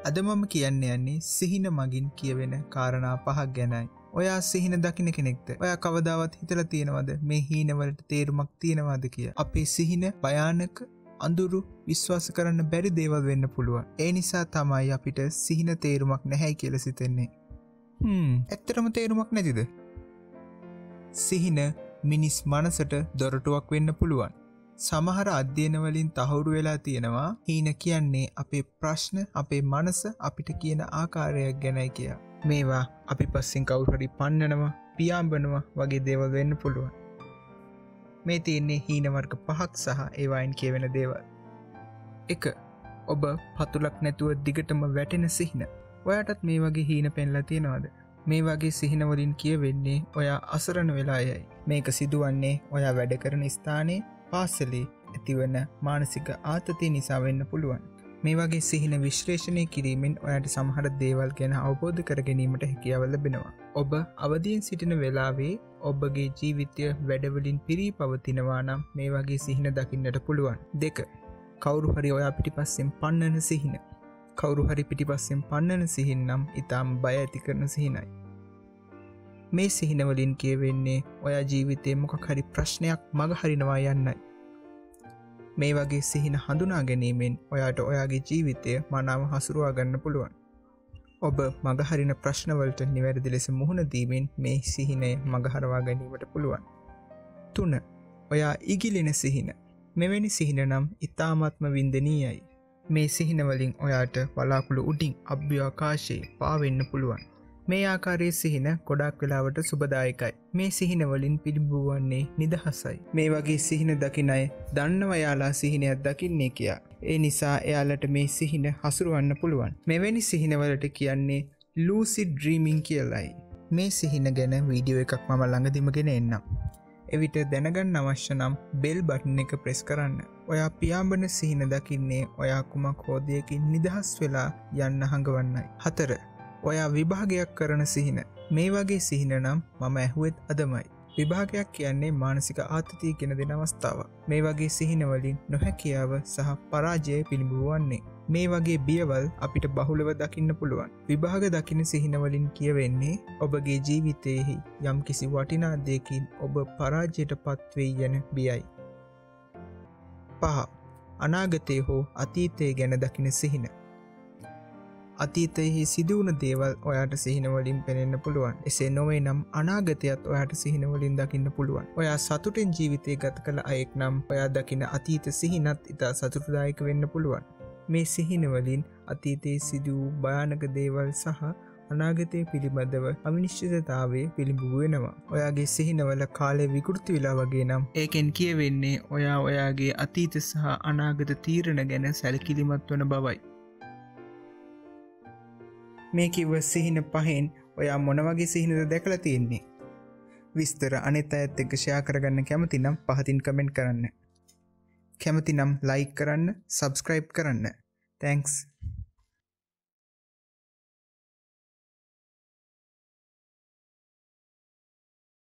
අද මම කියන්න යන්නේ සිහින මගින් කියවෙන කාරණා 5ක් ගැනයි. ඔයා සිහින දකින්න කෙනෙක්ද? ඔයා කවදාවත් හිතලා තියෙනවද මේ හීනවලට තේරුමක් තියෙනවද කියලා? අපේ සිහින භයානක අඳුරු විශ්වාස කරන්න බැරි දේවල් වෙන්න පුළුවන්. ඒ නිසා තමයි අපිට සිහින තේරුමක් නැහැ කියලා සිතෙන්නේ. ඇත්තටම තේරුමක් නැතිද? සිහින මිනිස් මනසට දොරටුවක් වෙන්න පුළුවන්. සමහර අධ්‍යයන වලින් තහවුරු වෙලා තියෙනවා හීන කියන්නේ අපේ ප්‍රශ්න අපේ මනස අපිට කියන ආකාරයක් ගැනයි කියලා. මේවා අපි පස්සෙන් කවුරු හරි පන්නනවා, පියාඹනවා වගේ දේවල් වෙන්න පුළුවන්. මේ තියෙන්නේ හීන වර්ග 5ක් සහ ඒවායින් කියවෙන දේවල්. 1. ඔබ පතුලක් නැතුව දිගටම වැටෙන සිහින. ඔයාටත් මේ වගේ හීන පෙන්ලා තියෙනවද? මේ වගේ සිහින වලින් කියවෙන්නේ ඔයා අසරණ වෙලා යයි. මේක සිදුවන්නේ ඔයා වැඩ කරන ස්ථානයේ පාසලේ ඇතිවන මානසික ආතතිය නිසා වෙන්න පුළුවන්. මේ වගේ සිහින විශ්ලේෂණය කිරීමෙන් ඔයාට සමහර දේවල් ගැන අවබෝධ කර ගැනීමට හැකියාව ලැබෙනවා. ඔබ අවදියෙන් සිටින වෙලාවේ ඔබගේ ජීවිතය වැඩවලින් පිරී පවතිනවා නම් මේ වගේ සිහින දකින්නට පුළුවන්. 2. කවුරු හරි ඔයා පිටිපස්සෙන් පන්නන සිහින. කවුරු හරි පිටිපස්සෙන් පන්නන සිහින නම් ඊටාම් බය ඇති කරන සිහිනයි. මේ සිහින වලින් කියවෙන්නේ ඔයා ජීවිතේ මොකක් හරි ප්‍රශ්නයක් මග හරිනවා යන්නයි. මේ වගේ සිහින හඳුනා ගැනීමෙන් ඔයාට ඔයාගේ ජීවිතය මනාව හසුරුවා ගන්න පුළුවන්. ඔබ මග හරින ප්‍රශ්න වලට නිවැරදි ලෙස මුහුණ දීමෙන් මේ සිහිනය මග හරවා ගැනීමට පුළුවන්. 3. ඔයා ඉගිලෙන සිහින. මෙවැනි සිහින නම් ඊ타මාත්ම වින්දනීයයි. මේ සිහින වලින් ඔයාට වලාකුළු උඩින් අභ්‍යවකාශයේ පාවෙන්න පුළුවන්. මේ ආකාරයේ සිහින ගොඩාක් වෙලාවට සුබදායකයි. මේ සිහින වලින් පිළිඹුවන්නේ නිදහසයි. මේ වගේ සිහින දකින අය දන්නවා යාලා සිහිනයක් දකින්නේ කියලා. ඒ නිසා එයාලට මේ සිහින හසුරවන්න පුළුවන්. මෙවැනි සිහින වලට කියන්නේ lucid dreaming කියලායි. මේ සිහින ගැන වීඩියෝ එකක් මම ළඟදිම ගෙන එන්නම්. එවිට දැනගන්න අවශ්‍ය නම් බෙල් බටන් එක ප්‍රෙස් කරන්න. ඔයා පියාඹන සිහින දකින්නේ ඔයා කුමක් හෝ දෙයකින් නිදහස් වෙලා යන්න හඟවන්නයි. 4. ඔයා විභාගයක් කරන සිහින. මේ වගේ සිහින නම් මම ඇහුවෙත් අදමයි. විභාගයක් කියන්නේ මානසික ආතතිය ගෙන දෙන අවස්ථාවක්. මේ වගේ සිහින වලින් නොහැකියාව සහ පරාජය පිළිඹුවන්නේ. මේ වගේ බියවල් අපිට බහුලව දකින්න පුළුවන්. විභාග දකින්න සිහින වලින් කියවෙන්නේ ඔබගේ ජීවිතයේහි යම් කිසි වටිනා දෙයකින් ඔබ පරාජයට පත්වෙයි යන බියයි. 5. අනාගතය හෝ අතීතය ගැන දකින සිහින. අතීතයෙහි සිදුවුණ දේවල් ඔයාට සිහින වලින් පෙනෙන්න පුළුවන්. එසේ නොවේ නම් අනාගතයත් ඔයාට සිහින වලින් දකින්න පුළුවන්. ඔයා සතුටින් ජීවිතය ගත කළ අයෙක් නම් ඔයා දකින අතීත සිහිනත් ඉතා සතුටුදායක වෙන්න පුළුවන්. මේ සිහින වලින් අතීතයේ සිදු වූ භයානක දේවල් සහ අනාගතය පිළිබඳව අවිනිශ්චිතතාවය පිළිඹු වෙනවා. ඔයාගේ සිහිනවල කාලය විකෘති වෙලා වගේ නම් ඒකෙන් කියවෙන්නේ ඔයා ඔයාගේ අතීත සහ අනාගත තීරණ ගැන සැලකිලිමත් වන බවයි. මේ කිව්ව සිහින 5න් ඔයා මොන වගේ සිහිනද දැකලා තියෙන්නේ? විස්තර අනිත් අයත් එක්ක ෂෙයා කරගන්න කැමති නම් පහතින් කමෙන්ට් කරන්න. කැමති නම් ලයික් කරන්න, සබ්ස්ක්‍රයිබ් කරන්න. Thanks.